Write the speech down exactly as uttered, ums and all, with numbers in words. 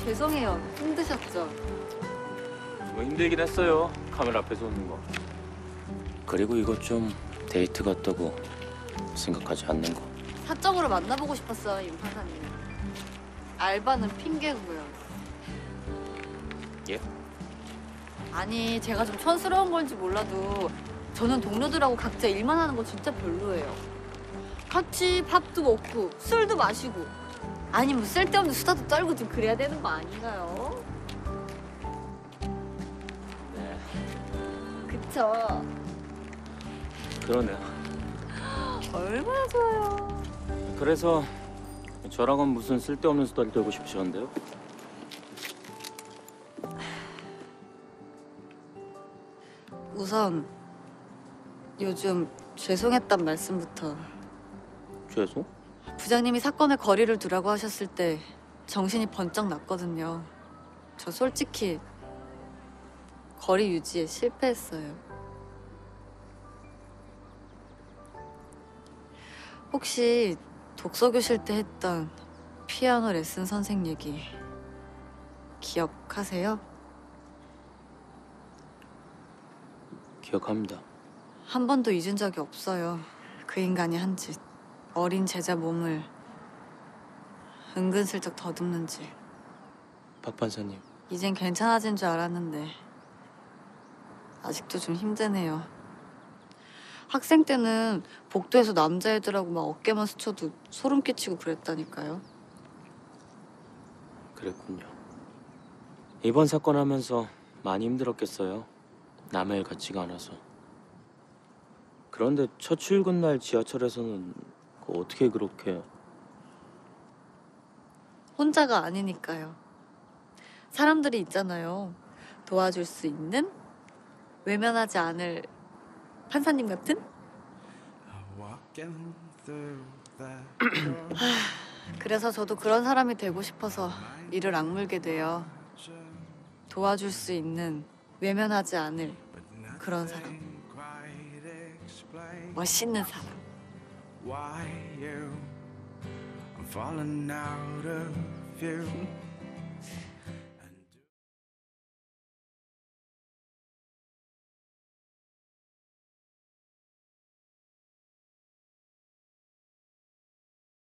죄송해요. 힘드셨죠? 뭐 힘들긴 했어요. 카메라 앞에서 오는 거. 그리고 이거 좀 데이트 같다고 생각하지 않는 거. 사적으로 만나보고 싶었어요, 임 판사님. 알바는 핑계고요. 예? 아니, 제가 좀 촌스러운 건지 몰라도 저는 동료들하고 각자 일만 하는 거 진짜 별로예요. 같이 밥도 먹고 술도 마시고 아니 뭐 쓸데없는 수다도 떨고 좀 그래야 되는 거 아닌가요? 네. 그쵸? 그러네요. 얼마나 좋아요. 그래서 저랑은 무슨 쓸데없는 수다를 떨고 싶으셨는데요? 우선 요즘 죄송했단 말씀부터. 죄송? 부장님이 사건에 거리를 두라고 하셨을 때 정신이 번쩍 났거든요. 저 솔직히 거리 유지에 실패했어요. 혹시 독서 교실 때 했던 피아노 레슨 선생 얘기 기억하세요? 기억합니다. 한 번도 잊은 적이 없어요. 그 인간이 한 짓. 어린 제자 몸을 은근슬쩍 더듬는 짓. 박 판사님. 이젠 괜찮아진 줄 알았는데 아직도 좀 힘드네요. 학생 때는 복도에서 남자애들하고 막 어깨만 스쳐도 소름 끼치고 그랬다니까요. 그랬군요. 이번 사건 하면서 많이 힘들었겠어요. 남의 일 같지가 않아서. 그런데 첫 출근 날 지하철에서는 어떻게 그렇게... 혼자가 아니니까요. 사람들이 있잖아요. 도와줄 수 있는, 외면하지 않을 판사님 같은? 그래서 저도 그런 사람이 되고 싶어서 이를 악물게 돼요. 도와줄 수 있는, 외면하지 않을 그런 사람. 멋있는 사람. Why you? I'm falling out of you.